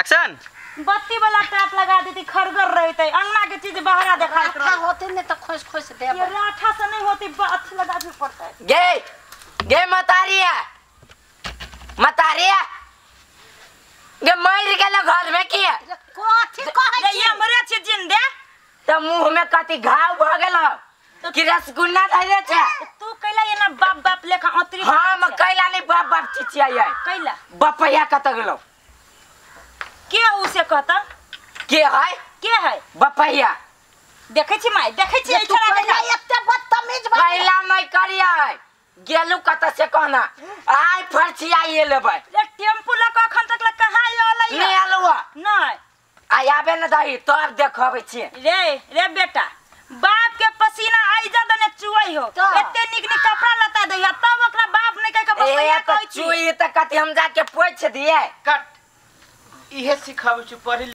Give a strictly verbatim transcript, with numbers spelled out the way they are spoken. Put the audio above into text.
Action. बत्ती वाला top लगा देती खरगर रहते अन्ना के चीज बहरा देखा राठा होते ने तो खोस खोस दे ये राठा से नहीं होती अच्छी लगा भी पड़ता है। गे गे मतारिया मतारिया गे मर गेल घर में की कोथी कहै ये मरे छी जिंदे त मुंह में कति घाव भ गेल कि रसगुल्ला धैले छ तू कैला ये ना बाप बाप लेखा अतरी हम कैला नहीं बाप बाप चिचिया है कैला बपैया कत गेलो के उसे कहता के है के है बपैया देखे छी माई देखे छी तू कैला एते बदतमीज बन कैला नहीं करिया गेलु कत से कहना आइ फरछिया ये लेबै रे टेम्पू लगा अखन तक ल कहां आलै नहीं आलुआ नहीं आ आबे न दही तब देखबै छी रे रे बेटा बाप के पसीना आई जा दने चुई हो एते निक निक कपड़ा लता दैया तब ओकरा बाप नहीं कह के बपैया कहै छी चुई त कति हम जाके पोछ दिए कट इहे सिखाबै छी पढ़ी